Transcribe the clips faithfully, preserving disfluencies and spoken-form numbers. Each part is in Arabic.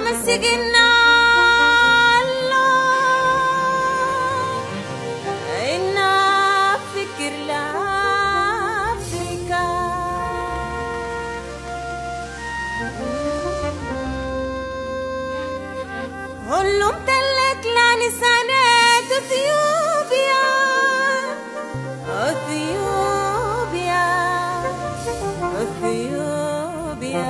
أمسكنا إنا فكر لأفريقيا هلم تلك لانسانات اثيوبيا اثيوبيا اثيوبيا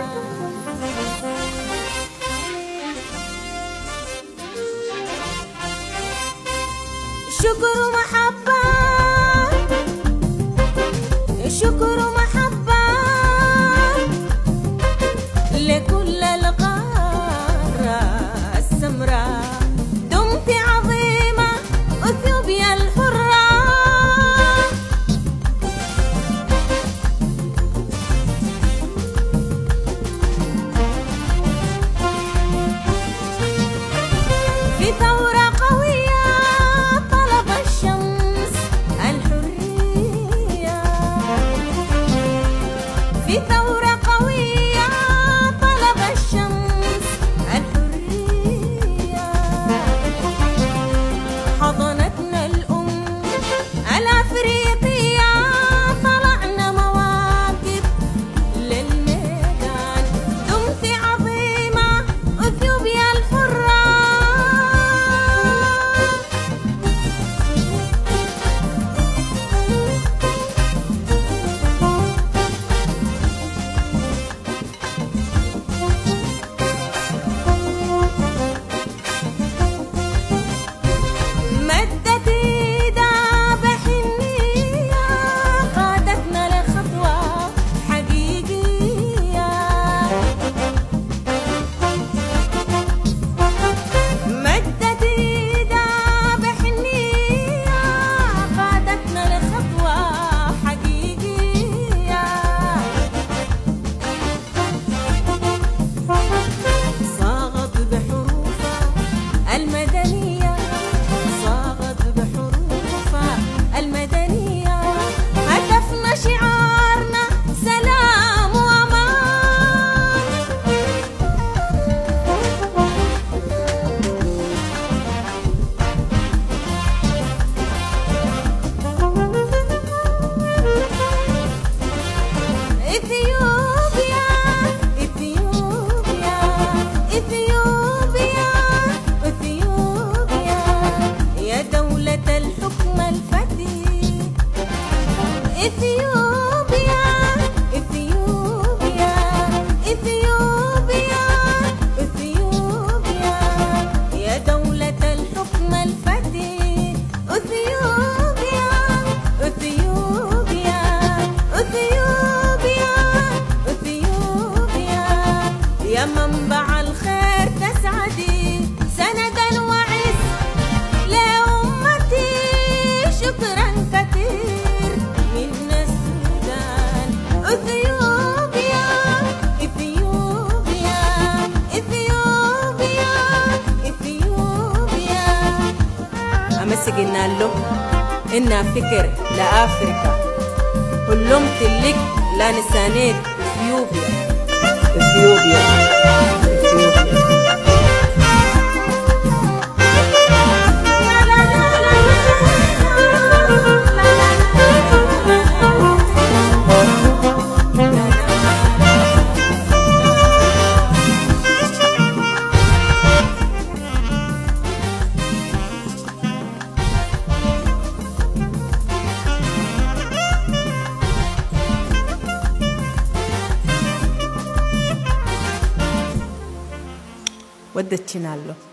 شكر محبة شكر محبة لكل القارة السمراء دمت عظيمة أثيوبيا الحرة في ثورة قوية طلب الشمس الحرية في ثورة قوية طلب الشمس الحرية حضنتنا الأم الأفريقية طلعنا مواكب للميدان دمت عظيمة أثيوبيا الحرة مدت ايدها بحنية قادتنا لخطوة حقيقية مدت ايدها بحنية قادتنا لخطوة حقيقية صاغت بحروفها المدنية صاغت بحروفها المدنية هدفنا شعارنا سلام وأمان إثيوبيا إثيوبيا إثيوبيا إثيوبيا يا دولة الحكم الفتي إثيوبيا إثيوبيا إثيوبيا إثيوبيا يا دولة الحكم الفتي إثيوبيا إثيوبيا إثيوبيا إثيوبيا يا منبع الخير تسعدي سندا وعز لأمتي شكرا كثير من السودان إثيوبيا إثيوبيا إثيوبيا إثيوبيا أمسكنا له إنا فكر لأفريقيا كلهم تلك لانسانات إثيوبيا إثيوبيا ودتشنا له.